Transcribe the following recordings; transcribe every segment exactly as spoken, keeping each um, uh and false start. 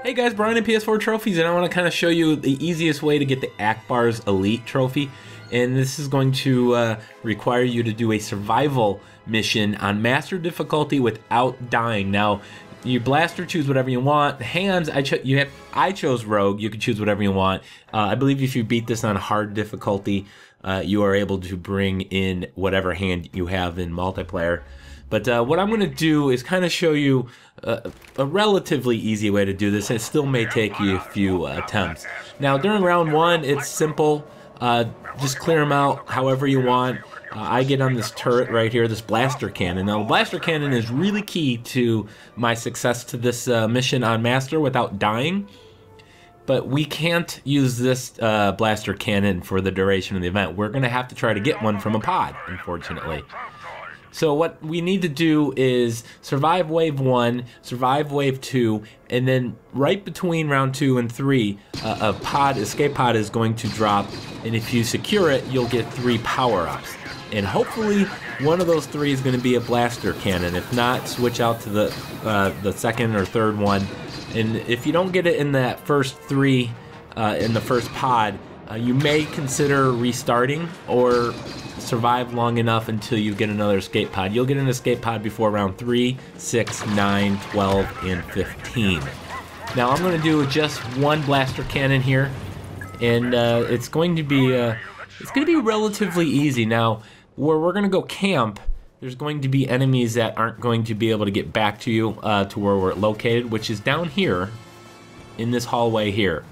Hey guys, Brian at P S four Trophies, and I want to kind of show you the easiest way to get the Ackbar's Elite Trophy. And this is going to uh, require you to do a survival mission on Master difficulty without dying. Now, you blast or choose whatever you want. The hands, I cho you have. I chose Rogue. You can choose whatever you want. Uh, I believe if you beat this on hard difficulty, uh, you are able to bring in whatever hand you have in multiplayer. But uh, what I'm going to do is kind of show you uh, a relatively easy way to do this. It still may take you a few uh, attempts. Now, during round one, it's simple. Uh, just clear them out however you want. Uh, I get on this turret right here, this blaster cannon. Now, the blaster cannon is really key to my success to this uh, mission on Master without dying. But we can't use this uh, blaster cannon for the duration of the event. We're going to have to try to get one from a pod, unfortunately. So what we need to do is survive wave one, survive wave two, and then right between round two and three, uh, a pod, escape pod is going to drop, and if you secure it, you'll get three power-ups. And hopefully one of those three is going to be a blaster cannon. If not, switch out to the uh, the second or third one. And if you don't get it in that first three, uh, in the first pod, uh, you may consider restarting or survive long enough until you get another escape pod. You'll get an escape pod before round three, six, nine, twelve, and fifteen. Now I'm going to do just one blaster cannon here, and uh, it's going to be uh, it's going to be relatively easy. Now, where we're going to go camp, there's going to be enemies that aren't going to be able to get back to you uh, to where we're located, which is down here in this hallway here.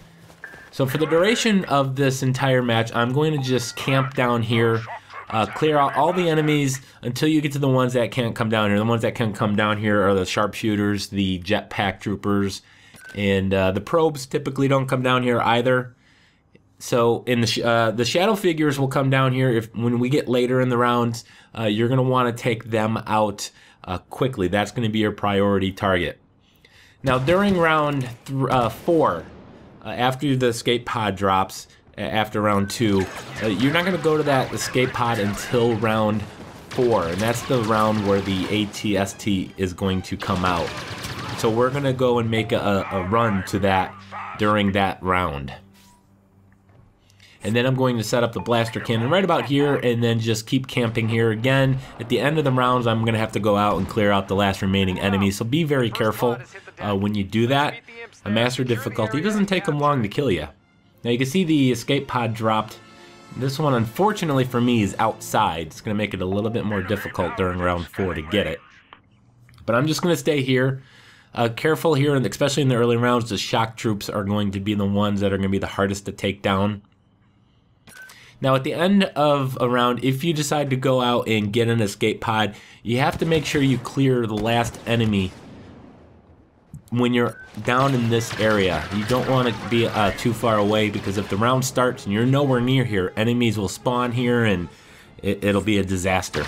So for the duration of this entire match, I'm going to just camp down here, uh, clear out all the enemies until you get to the ones that can't come down here. The ones that can come down here are the sharpshooters, the jetpack troopers, and uh, the probes typically don't come down here either. So in the sh uh, the shadow figures will come down here. If when we get later in the rounds, uh, you're going to want to take them out uh, quickly. That's going to be your priority target. Now during round th uh, four. Uh, after the escape pod drops, uh, after round two, uh, you're not going to go to that escape pod until round four, and that's the round where the A T S T is going to come out. So we're going to go and make a, a run to that during that round. And then I'm going to set up the blaster cannon right about here, and then just keep camping here again. At the end of the rounds, I'm going to have to go out and clear out the last remaining enemies, so be very careful uh, when you do that. A master difficulty doesn't take them long to kill you. Now you can see the escape pod dropped. This one, unfortunately for me, is outside. It's going to make it a little bit more difficult during round four to get it. But I'm just going to stay here. Uh, careful here, and especially in the early rounds, the shock troops are going to be the ones that are going to be the hardest to take down. Now at the end of a round, if you decide to go out and get an escape pod, you have to make sure you clear the last enemy when you're down in this area. You don't want to be uh, too far away, because if the round starts and you're nowhere near here, enemies will spawn here and it, it'll be a disaster.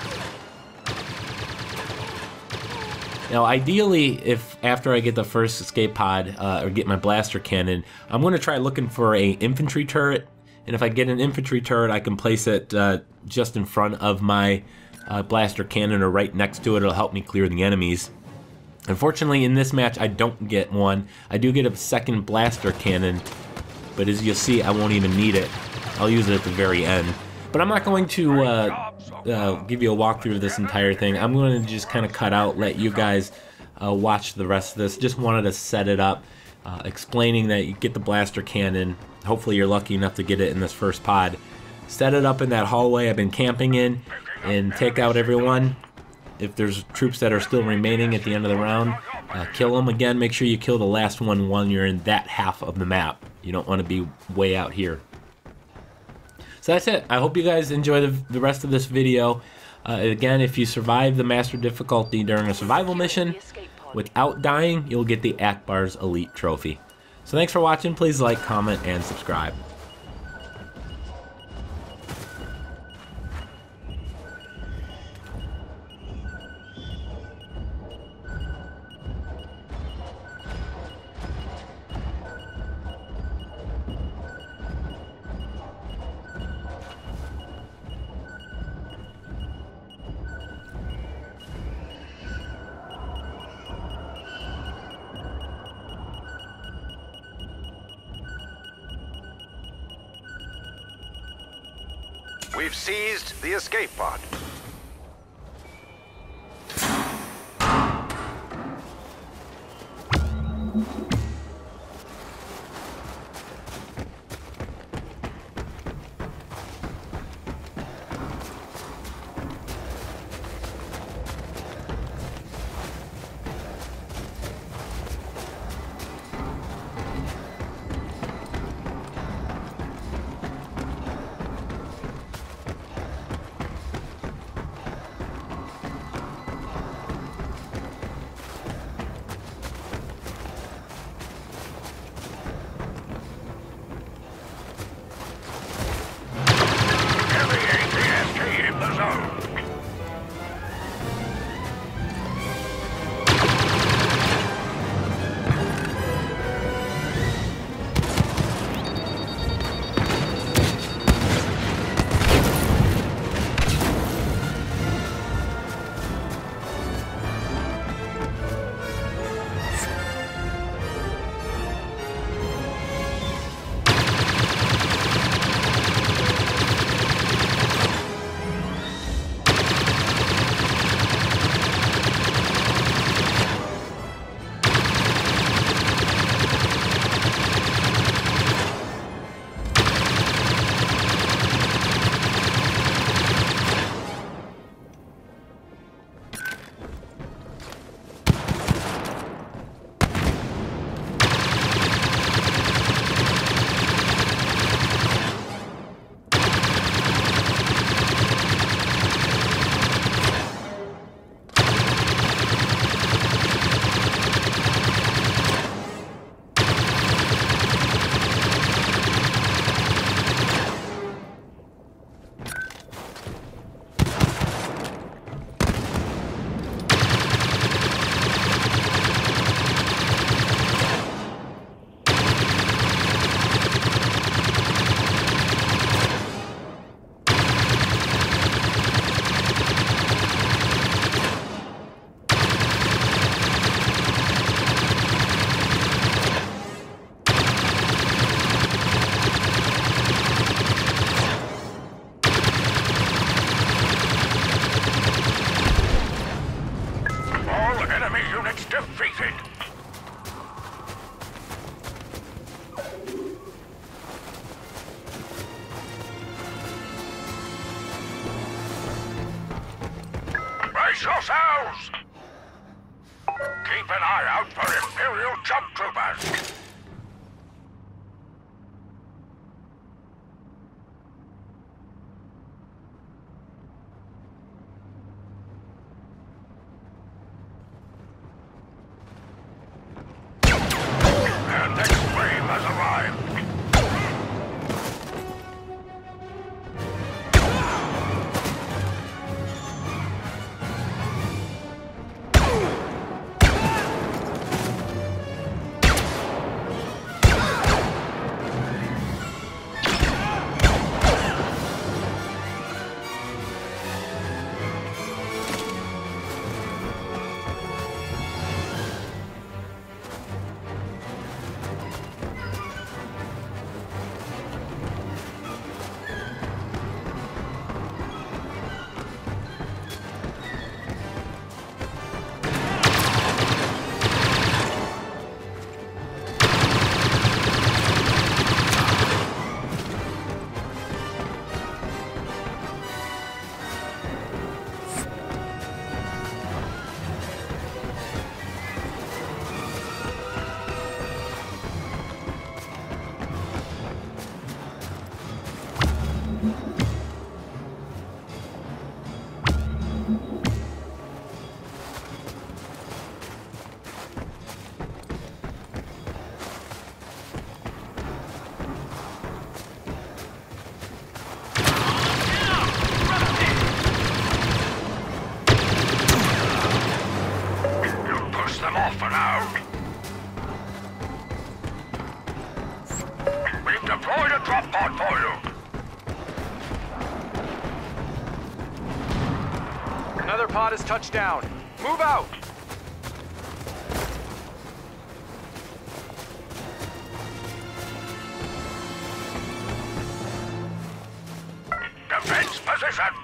Now ideally, if after I get the first escape pod uh, or get my blaster cannon, I'm going to try looking for a infantry turret. And if I get an infantry turret, I can place it uh, just in front of my uh, blaster cannon or right next to it. It'll help me clear the enemies. Unfortunately, in this match, I don't get one. I do get a second blaster cannon, but as you'll see, I won't even need it. I'll use it at the very end. But I'm not going to uh, uh, give you a walkthrough of this entire thing. I'm going to just kind of cut out, let you guys uh, watch the rest of this. Just wanted to set it up, uh, explaining that you get the blaster cannon. Hopefully you're lucky enough to get it in this first pod. Set it up in that hallway I've been camping in, and take out everyone. If there's troops that are still remaining at the end of the round, uh, kill them. Again, make sure you kill the last one when you're in that half of the map. You don't want to be way out here. So that's it. I hope you guys enjoy the, the rest of this video. Uh, again, if you survive the master difficulty during a survival mission without dying, you'll get the Ackbar's Elite Trophy. So thanks for watching. Please like, comment, and subscribe. We've seized the escape pod. Brace yourselves! Keep an eye out for Imperial jump troopers! Their next wave has arrived! Deployed a drop pod for you! Another pod has touched down. Move out! Defense positions!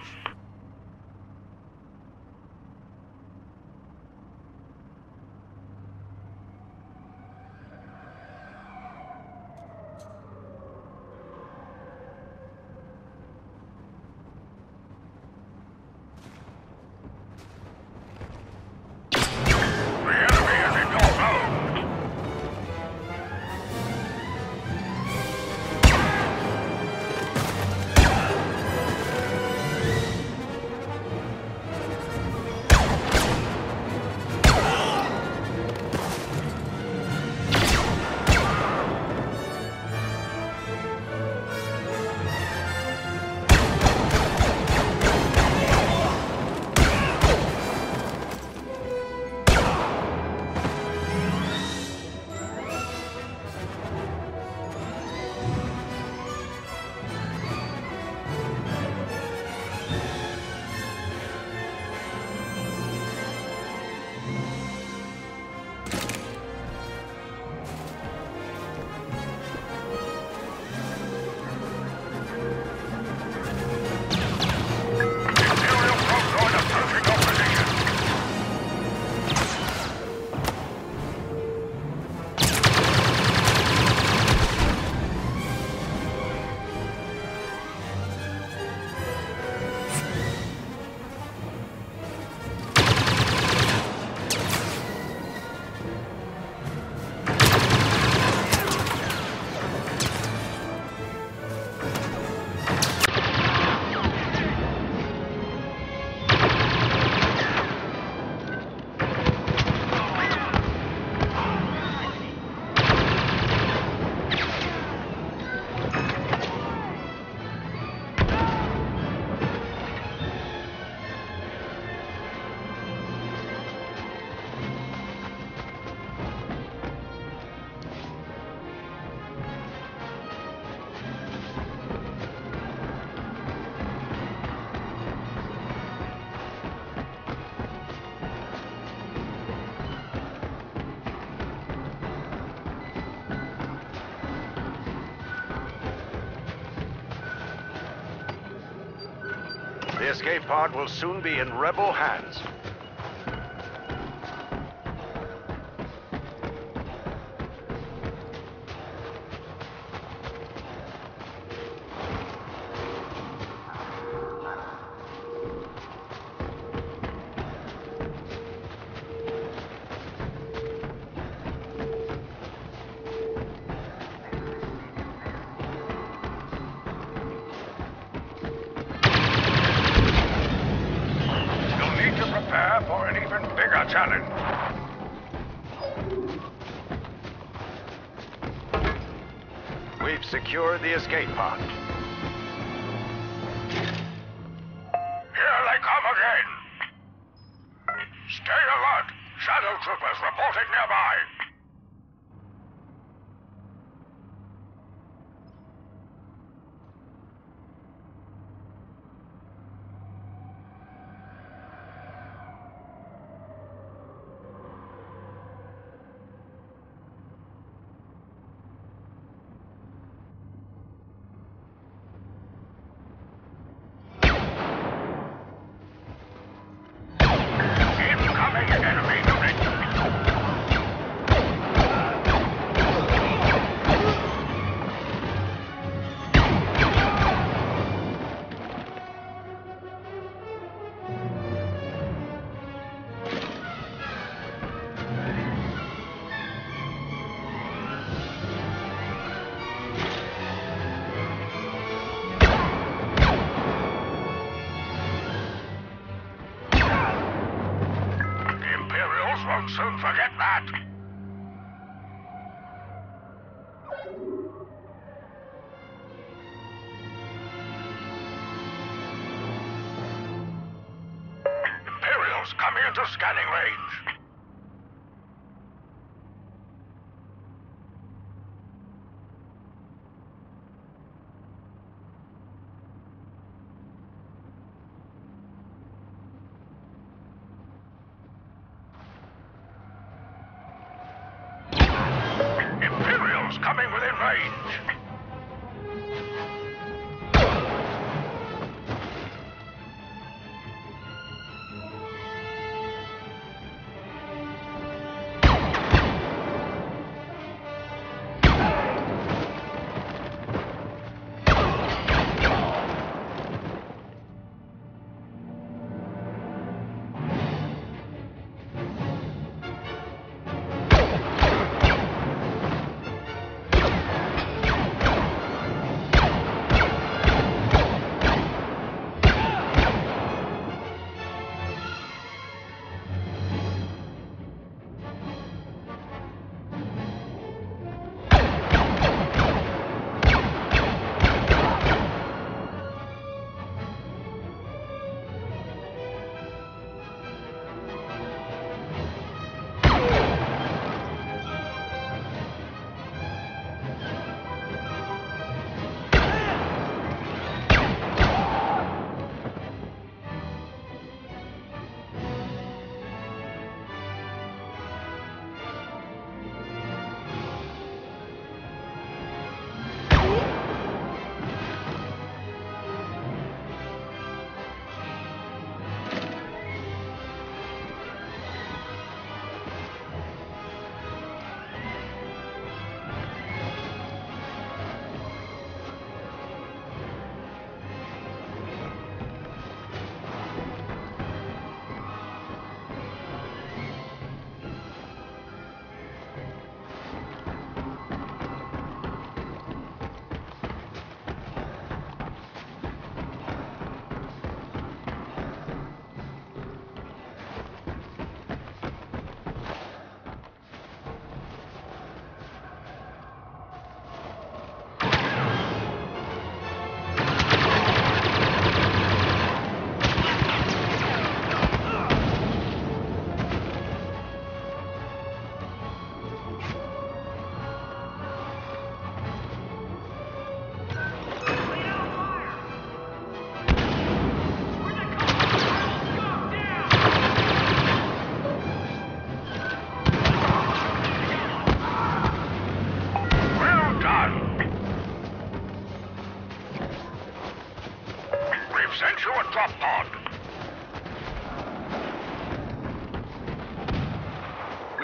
The enemy is in your zone! Imperial convoy approaching your position! The escape pod will soon be in rebel hands. You'll need to prepare for an even bigger challenge. We've secured the escape pod. Here they come again. Stay alert. Shadow troopers reporting nearby. Incoming enemy direction. The Imperials won't soon forget that. Imperials coming into scanning range. Imperials coming within range.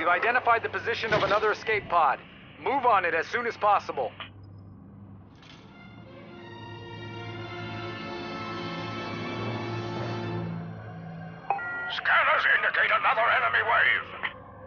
We've identified the position of another escape pod. Move on it as soon as possible. Scanners indicate another enemy wave.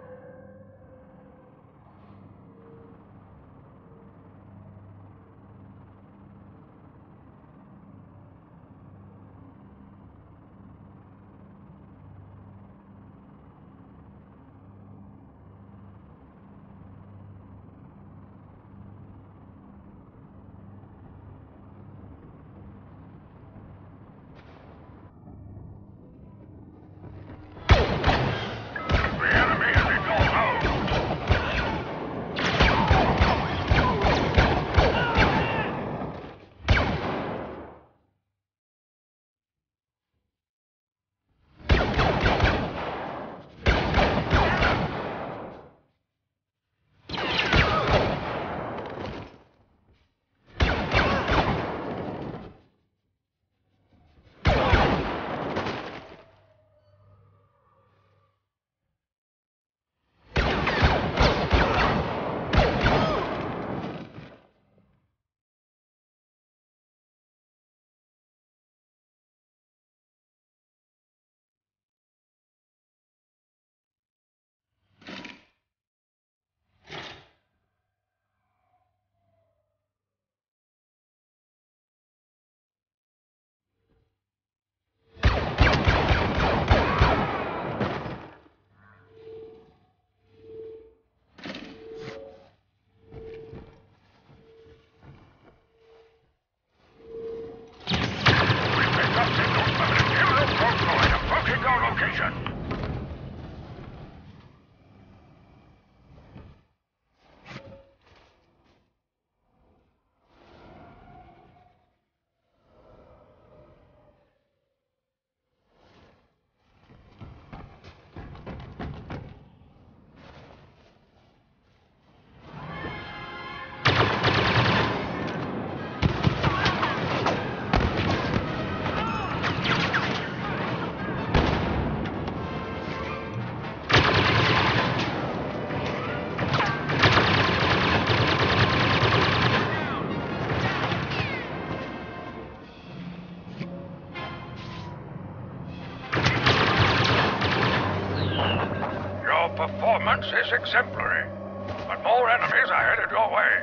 Performance is exemplary, but more enemies are headed your way.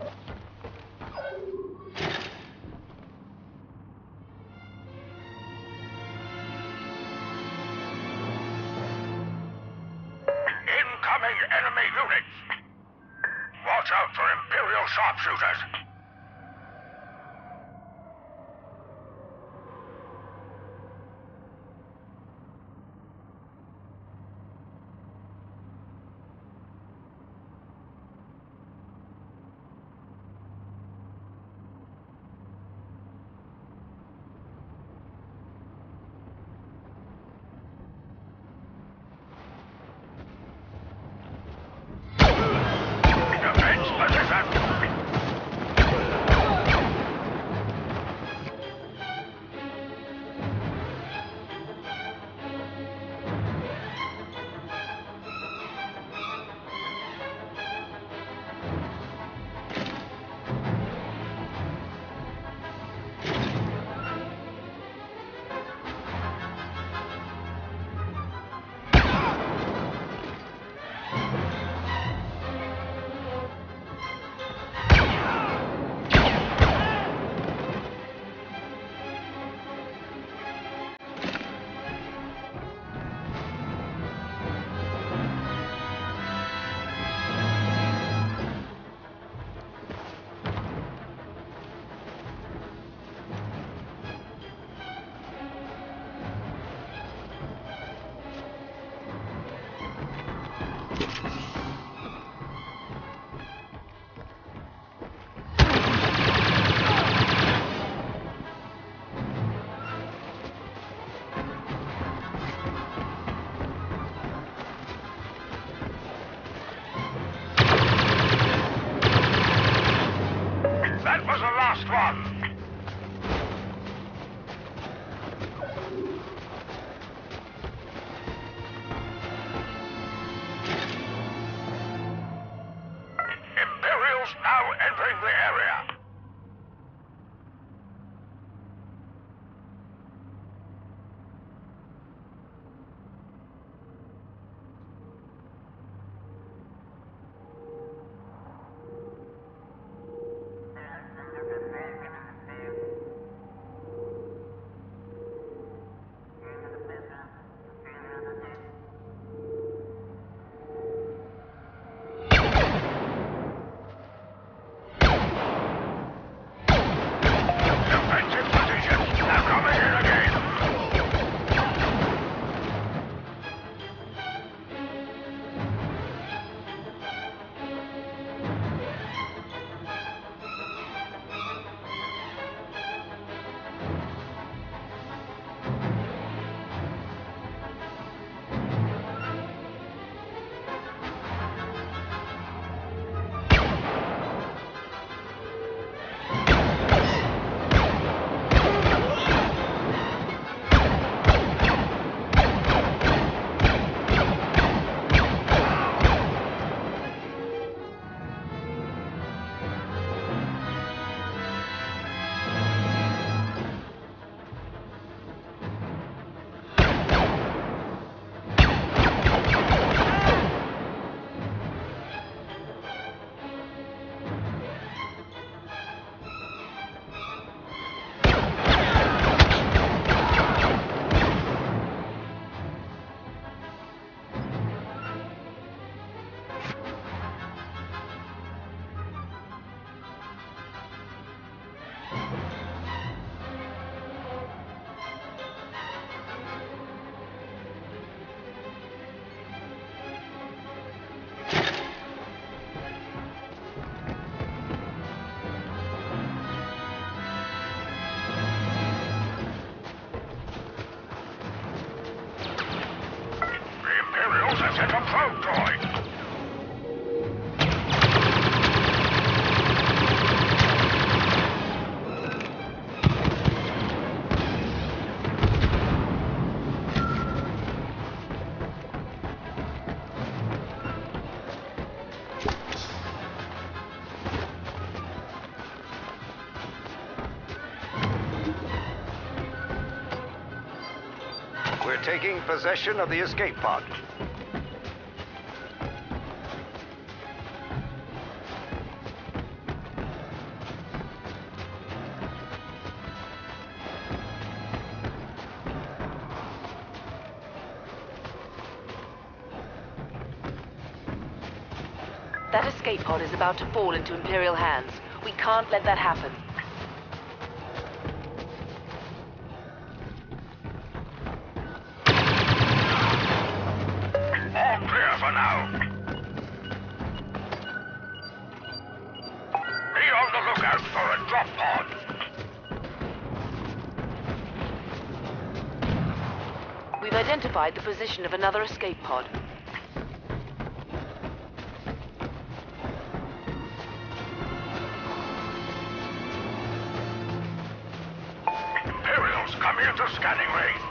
Incoming enemy units. Watch out for Imperial sharpshooters. Defense position. Imperials now entering the area. Defensive positions. They're coming in again. The Imperials have sent a probe droid. We're taking possession of the escape pod. That escape pod is about to fall into Imperial hands. We can't let that happen. All clear for now. Be on the lookout for a drop pod. We've identified the position of another escape pod. Imperials coming into scanning range.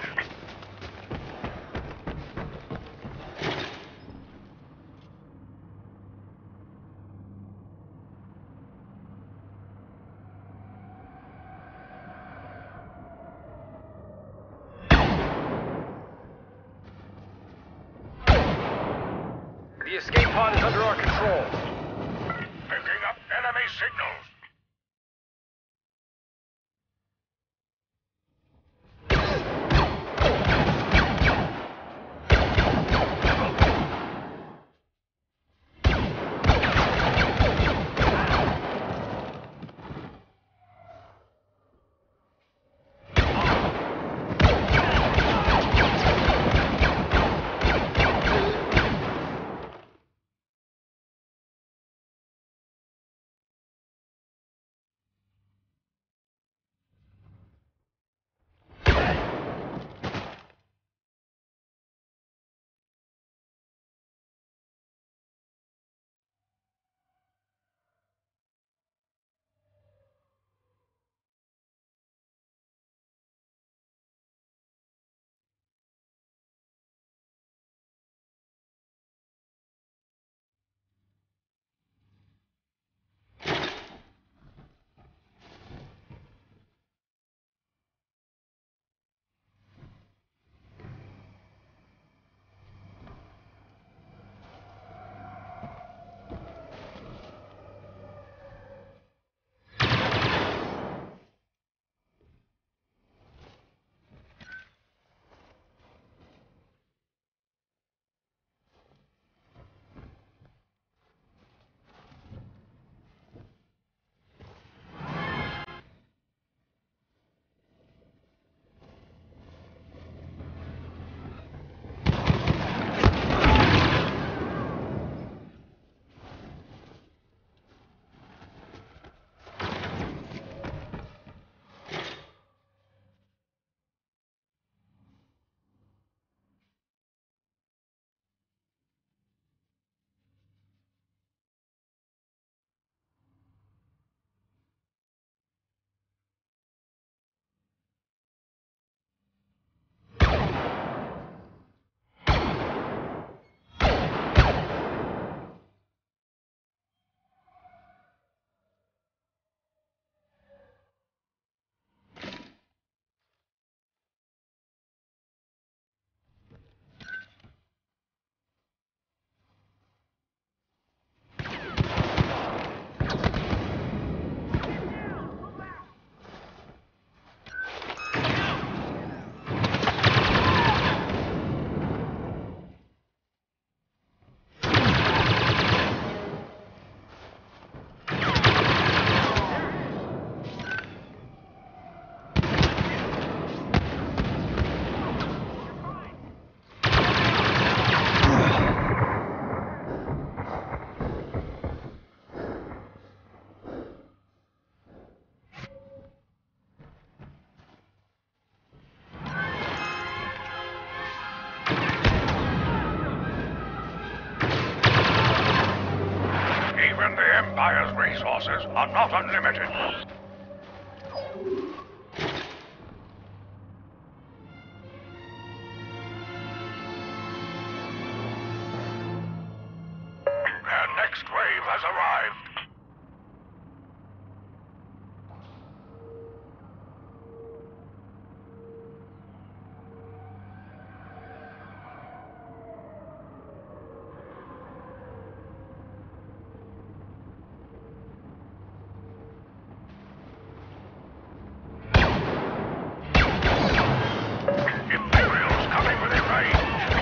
The escape pod is under our control. Picking up enemy signals. Empire's resources are not unlimited. Their next wave has arrived. Imperials coming within range.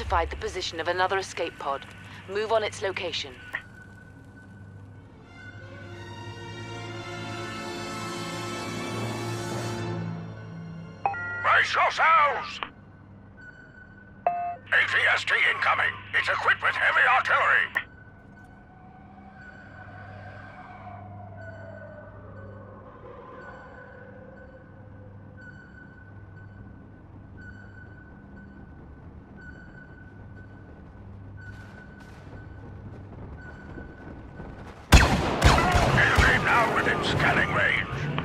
identified the position of another escape pod. Move on its location. Brace yourselves! A T S T incoming. It's equipped with heavy artillery. Enemy now within scanning range.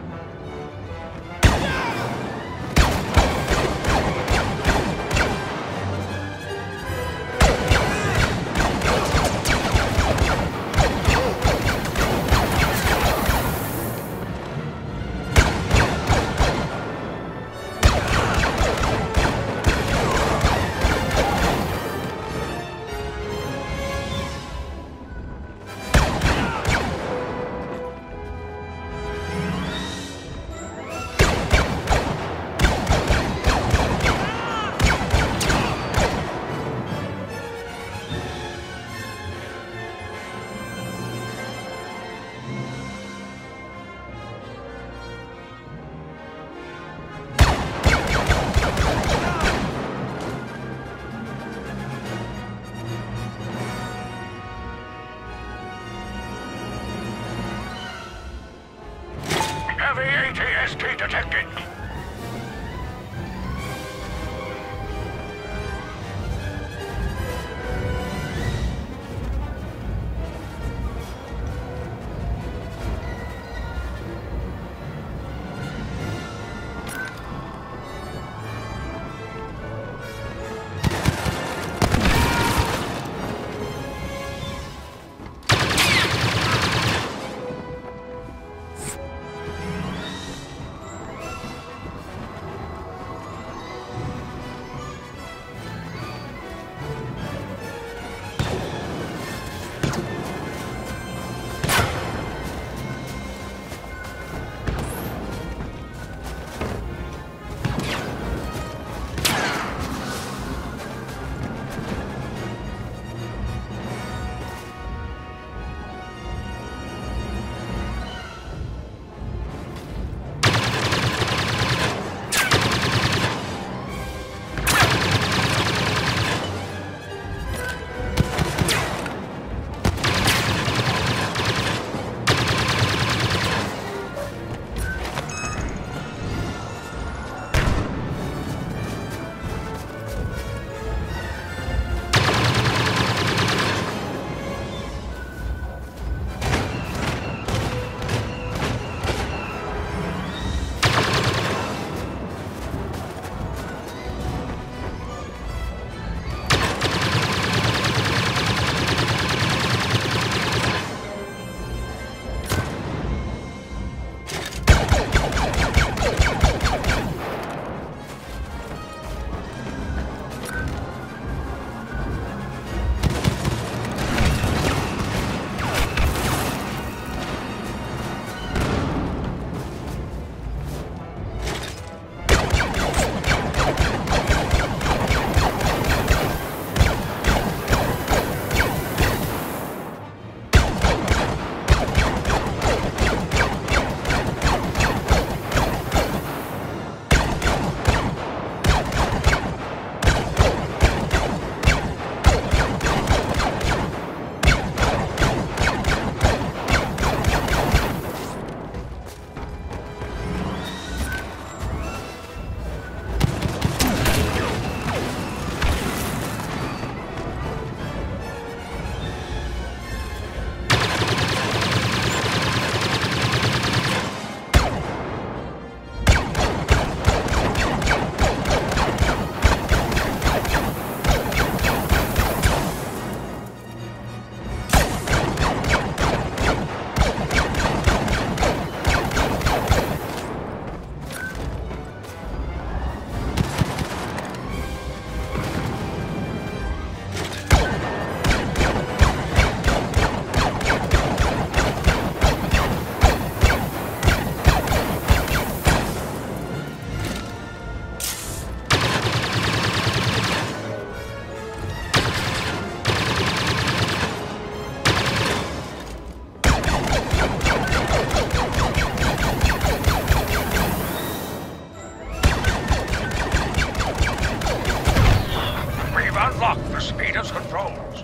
Heavy A T S T detected.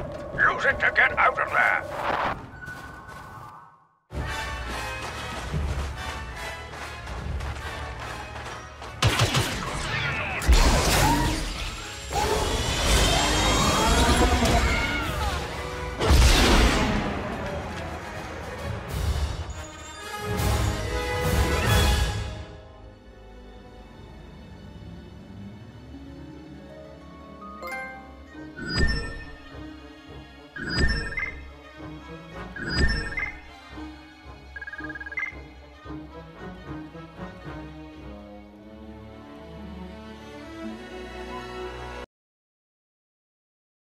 Use it to get out of there.